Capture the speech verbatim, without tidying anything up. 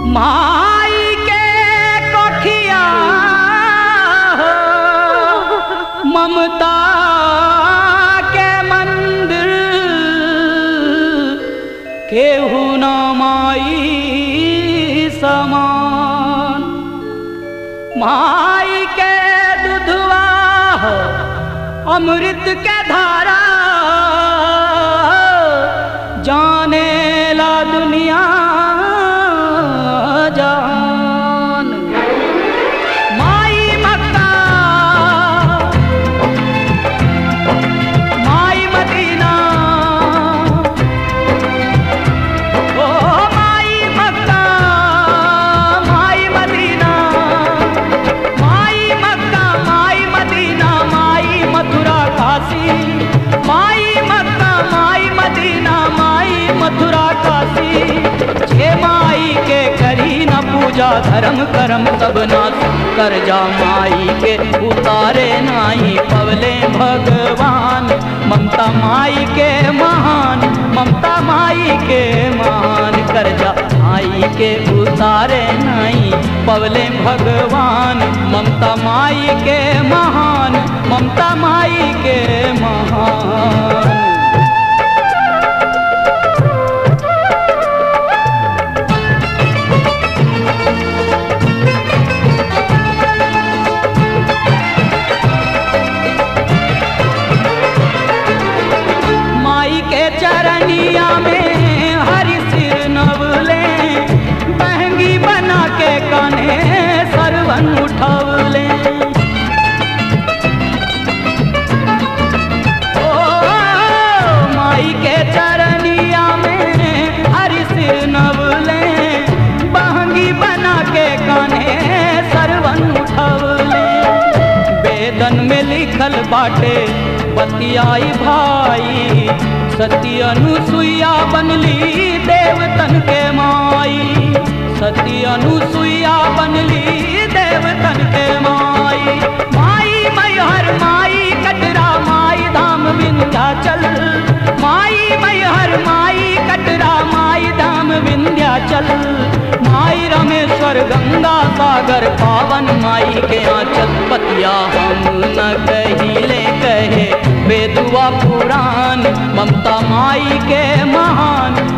माई के कोठिया ममता के मंदिर केहू न माई समान। माई के दुधवा अमृत के धारा जाने ला दुनिया जान। माई मक्का माई मदीना ओ माई मक्का माई मदीना माई मक्का माई मदीना माई मथुरा काशी। माई मक्का माई मदीना माई मथुरा काशी। छे माई के करी न पूजा धर्म करम सब नाश कर जा। माई के उतारे नाई पवले भगवान। ममता माई के महान ममता माई के महान कर जा। माई के उतारे नाई पवले भगवान। ममता माई के महान ममता माई के महान। चरनिया में हरि सिर नवले महंगी बना के कान्हे सरवन उठवले। ओ माई के चरनिया में हरि सिर नवले महंगी बना के कान्हे सरवन उठवले। वेदन में लिखल बाटे बतियाई भाई सती अनुसुईया बनली देवतन के माई। सती अनुसुईया बनली देवतन के माई। माई मैहर माई कटरा माई धाम विंध्याचल। माई मैहर माई कटरा माई धाम विंध्याचल। माई रामेश्वर गंगा सागर पावन माई के आंचल। पतिया हम न कहिले कहे वेदुआ पुराण। ममता माई के महान